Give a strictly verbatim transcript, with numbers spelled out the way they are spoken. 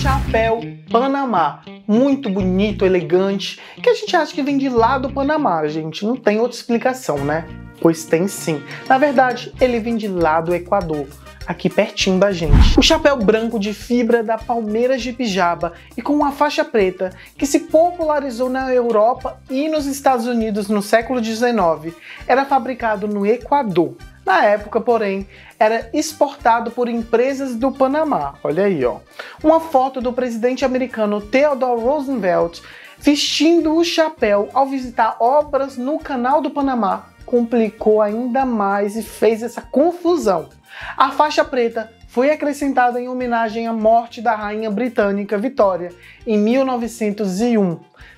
chapéu Panamá, muito bonito, elegante, que a gente acha que vem de lá do Panamá, gente, não tem outra explicação, né? Pois tem sim. Na verdade, ele vem de lá do Equador, aqui pertinho da gente. O chapéu branco de fibra da palmeira de Pijaba e com uma faixa preta, que se popularizou na Europa e nos Estados Unidos no século dezenove, era fabricado no Equador. Na época, porém, era exportado por empresas do Panamá. Olha aí, ó. Uma foto do presidente americano Theodore Roosevelt vestindo o chapéu ao visitar obras no Canal do Panamá complicou ainda mais e fez essa confusão. A faixa preta foi acrescentada em homenagem à morte da rainha britânica Vitória em mil novecentos e um.